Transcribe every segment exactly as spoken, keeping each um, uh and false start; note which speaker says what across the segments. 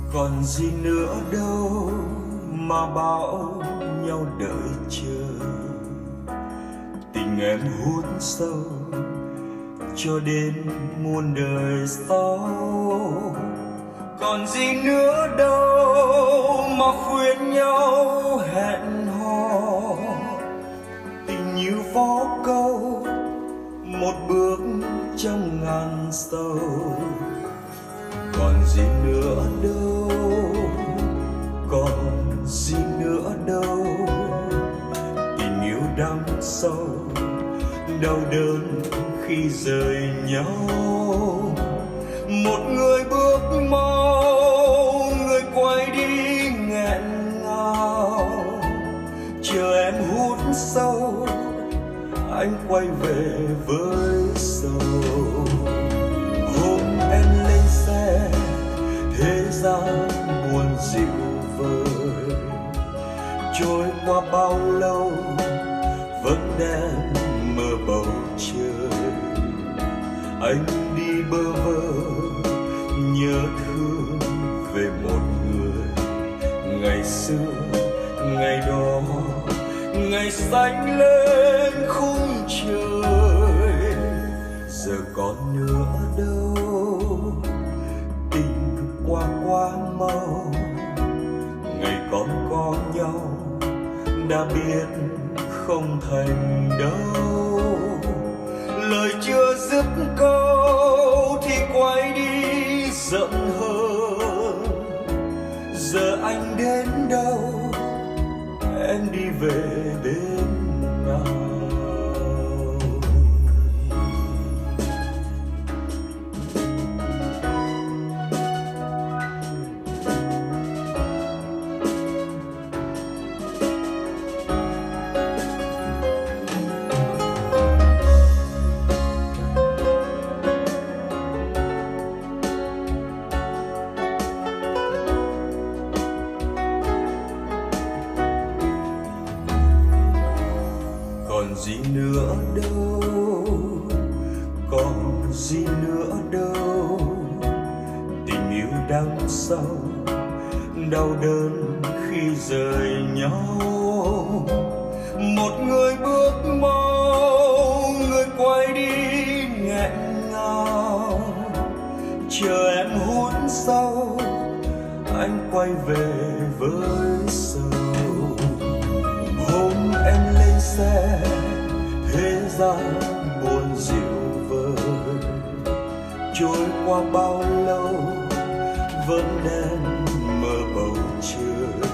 Speaker 1: Còn gì nữa đâu mà bảo nhau đợi chờ. Tình em hút sâu cho đến muôn đời sau. Còn gì nữa đâu mà khuyên nhau hẹn hò. Tình như vó câu một bước trong ngàn sâu. Còn gì nữa đâu, còn gì nữa đâu. Tình yêu đắng sâu, đau đớn khi rời nhau. Một người bước mau, người quay đi nghẹn ngào. Chờ em hút sâu, anh quay về với sầu. Hôm em lên xe, thế gian buồn dịu vơi. Trôi qua bao lâu, vẫn đen mơ bầu trời. Anh đi bơ vơ, nhớ thương về một người. Ngày xưa, ngày đó, ngày xanh lên khung trời. Giờ còn nữa đâu, tình qua quá mau. Ngày còn có nhau, đã biết không thành đâu. Lời chưa dứt câu thì quay đi giận hơn. Giờ anh đến đâu, em đi về bên nào. Còn gì nữa đâu, còn gì nữa đâu. Tình yêu đắng sâu, đau đớn khi rời nhau. Một người bước mau, người quay đi nghẹn ngào. Chờ em hút sâu, anh quay về với sầu. Hôm em lên xe, thế gian buồn dịu vơi. Trôi qua bao lâu, vẫn đen mơ bầu trời.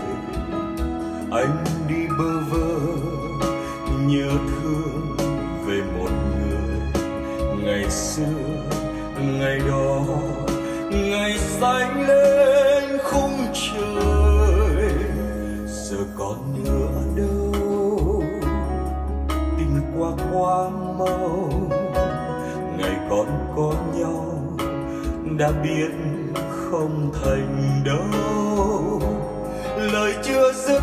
Speaker 1: Anh đi bơ vơ, nhớ thương về một người. Ngày xưa, ngày đó, ngày xanh lên khung trời. Giờ còn nữa đâu, tình qua quá mau. Ngày còn có nhau, đã biết không thành đâu. Lời chưa dứt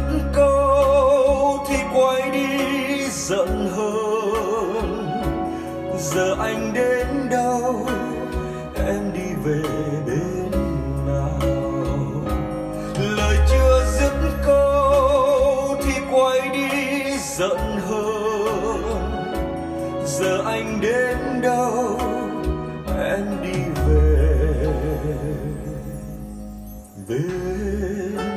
Speaker 1: câu thì quay đi giận hơn. Giờ anh đến đâu, em đi về bên nào. Lời chưa dứt câu thì quay đi giận hơn. Giờ anh đến đâu, em đi về bên